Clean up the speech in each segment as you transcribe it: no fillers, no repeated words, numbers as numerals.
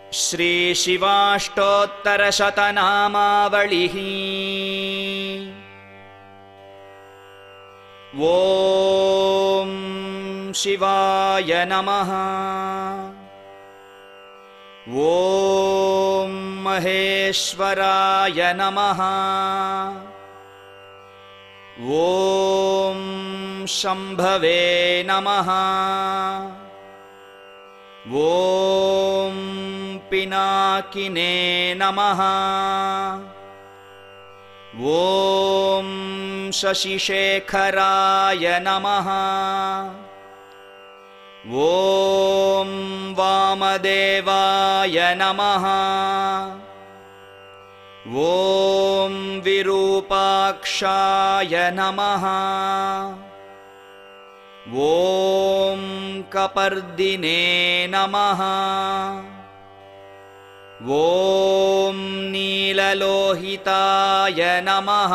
श्रीशिवाष्टोत्तरशतनामावलिः। ॐ शिवाय नमः। ॐ महेश्वराय नमः। ॐ शम्भवे नमः। ॐ पिनाकिने नमः। ॐ शशिशेखराय नमः। ॐ वामदेवाय नमः। ॐ विरूपाक्षाय नमः। ॐ कपर्दिने नमः। ॐ नीललोहिताय नमः।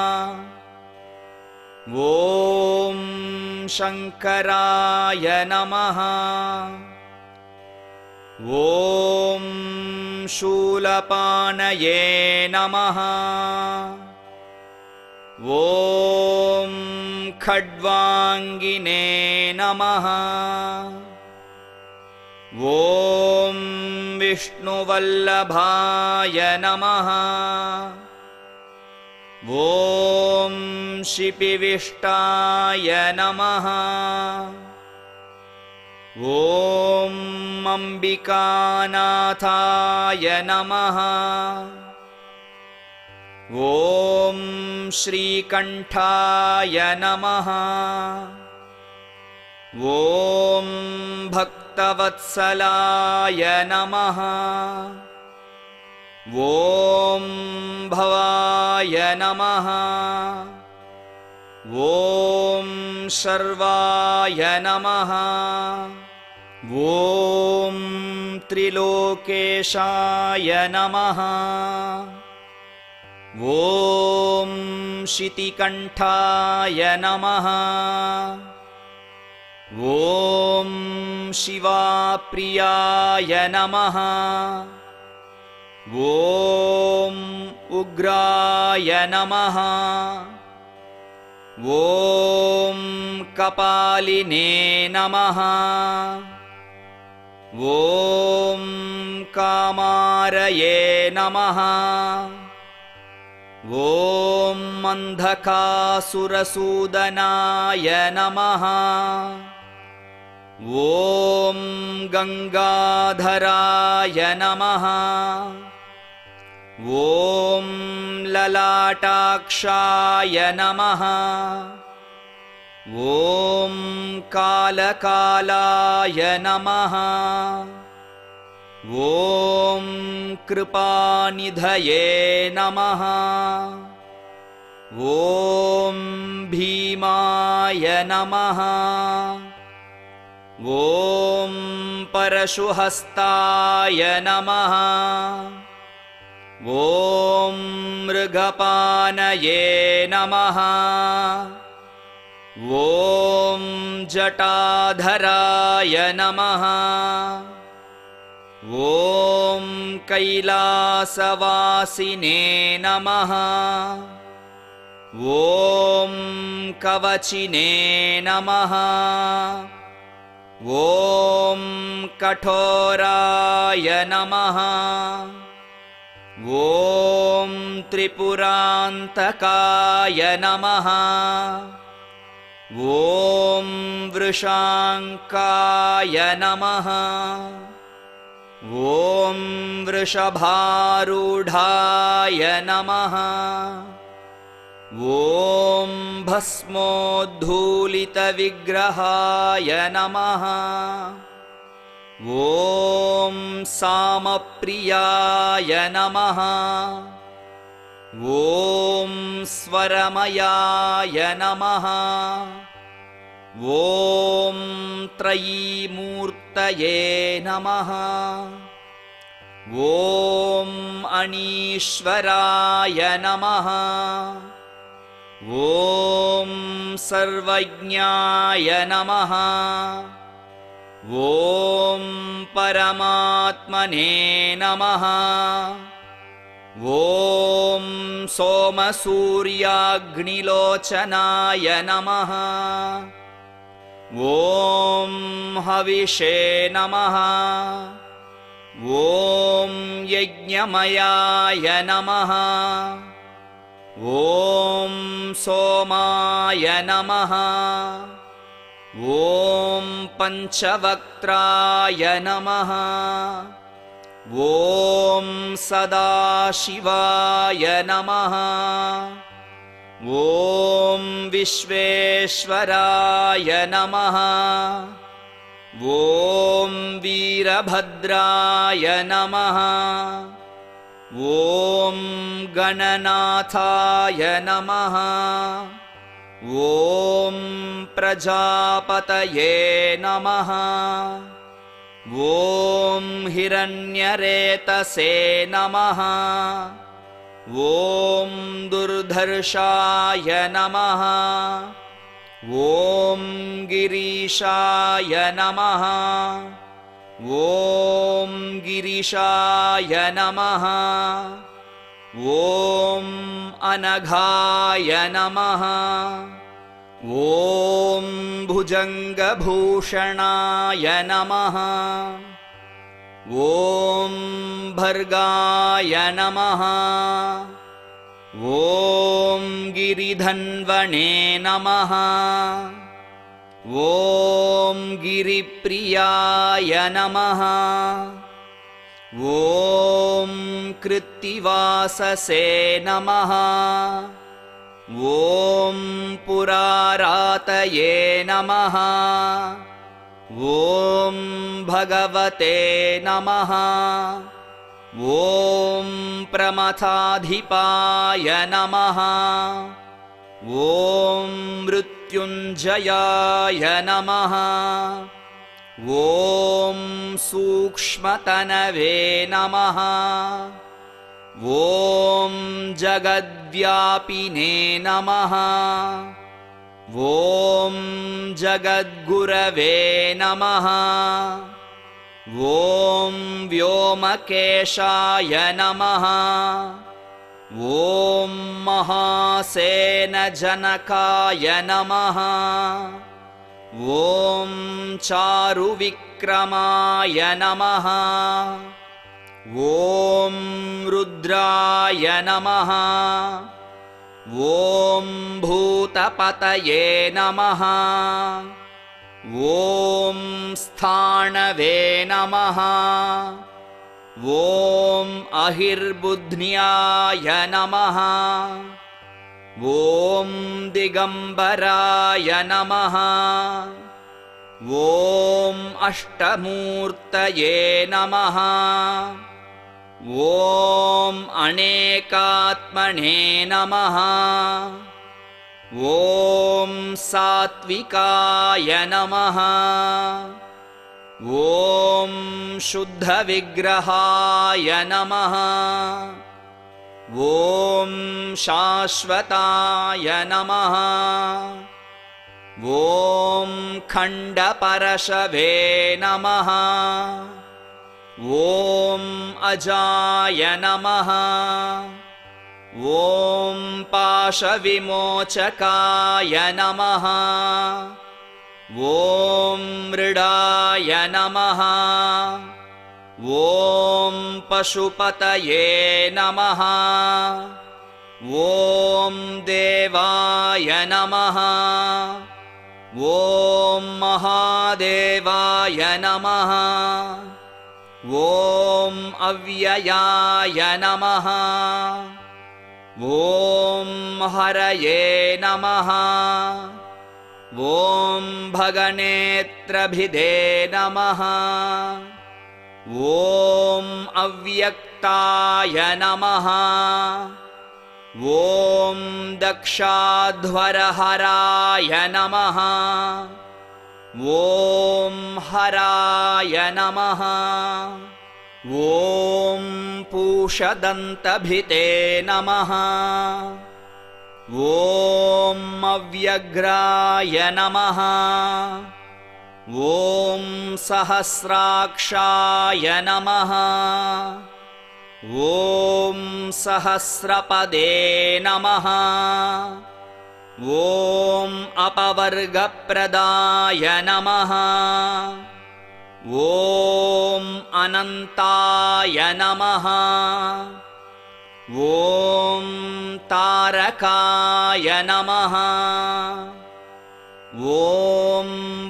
ॐ शङ्कराय नमः। ॐ शूलपाणये नमः। ॐ खड्वाङ्गिने नमः। ॐ विष्णुवल्लभाय नमः। ॐ शिपिविष्टाय नमः। ॐ अम्बिकानाथाय नमः। ॐ श्रीकण्ठाय नमः। ॐ भक्तवत्सलाय नमः। ॐ भवाय नमः। ॐ सर्वाय नमः। ॐ त्रिलोकेशाय नमः। ॐ शितिकण्ठाय नमः। ॐ शिवाप्रियाय नमः। ॐ उग्राय नमः। ॐ कपालिने नमः। ॐ कामारये नमः। ॐ अन्धकासुरसूदनाय नमः। ॐ गङ्गाधराय नमः। ॐ ललाटाक्षाय नमः। ॐ कालकालाय नमः। ॐ कृपानिधये नमः। ॐ भीमाय नमः। ॐ परशुहस्ताय नमः। ॐ मृगपानये नमः। ॐ जटाधराय नमः। ॐ कैलासवासिने नमः। ॐ कवचिने नमः। ॐ कठोराय नमः। ॐ त्रिपुरान्तकाय नमः। ॐ वृषाङ्काय नमः। ॐ वृषभारूढाय नमः। ॐ भस्मोद्धूलितविग्रहाय नमः। ॐ सामप्रियाय नमः। ॐ स्वरमयाय नमः। ॐ त्रयीमूर्तये नमः। ॐ अनीश्वराय नमः। ॐ सर्वज्ञाय नमः। ॐ परमात्मने नमः। ॐ सोमसूर्याग्निलोचनाय नमः। ॐ हविषे नमः। ॐ यज्ञमयाय नमः। ॐ सोमाय नमः। ॐ पञ्चवक्त्राय नमः। ॐ सदाशिवाय नमः। ॐ विश्वेश्वराय नमः। ॐ वीरभद्राय नमः। ॐ गणनाथाय नमः। ॐ प्रजापतये नमः। ॐ हिरण्यरेतसे नमः। ॐ दुर्धर्षाय नमः। ॐ गिरीशाय नमः। ॐ गिरिशाय नमः। ॐ अनघाय नमः। ॐ भुजङ्गभूषणाय नमः। ॐ भर्गाय नमः। ॐ गिरिधन्वणे नमः। ॐ गिरिप्रियाय नमः। ॐ कृत्तिवाससे नमः। ॐ पुरारातये नमः। ॐ भगवते नमः। ॐ प्रमथाधिपाय नमः। ॐ मृत्युञ्जयाय नमः। ॐ सूक्ष्मतनवे नमः। ॐ जगद्व्यापिने नमः। ॐ जगद्गुरवे नमः। ॐ व्योमकेशाय नमः। ॐ महासेनजनकाय नमः। ॐ चारुविक्रमाय नमः। ॐ रुद्राय नमः। ॐ भूतपतये नमः। ॐ स्थाणवे नमः। ॐ अहिर्बुध्न्याय नमः। ॐ दिगम्बराय नमः। ॐ अष्टमूर्तये नमः। ॐ अनेकात्मने नमः। ॐ सात्विकाय नमः। ॐ शुद्धविग्रहाय नमः। ॐ शाश्वताय नमः। ॐ खण्डपरशवे नमः। ॐ अजाय नमः। ॐ पाशविमोचकाय नमः। ॐ मृडाय नमः। ॐ पशुपतये नमः। ॐ देवाय नमः। ॐ महादेवाय नमः। ॐ अव्ययाय नमः। ॐ हरये नमः। ॐ भगनेत्रभिदे नमः। ॐ अव्यक्ताय नमः। ॐ दक्षाध्वरहराय नमः। ॐ हराय नमः। ॐ पूषदन्तभिते नमः। ॐ अव्यग्राय नमः। ॐ सहस्राक्षाय नमः। ॐ सहस्रपदे नमः। ॐ अपवर्गप्रदाय नमः। ॐ अनन्ताय नमः। ॐ तारकाय नमः। ॐ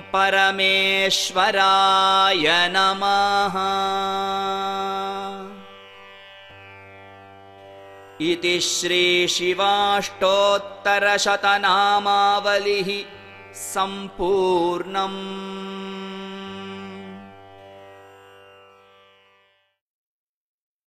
परमेश्वराय नमः। इति श्रीशिवाष्टोत्तरशतनामावलिः सम्पूर्णम्।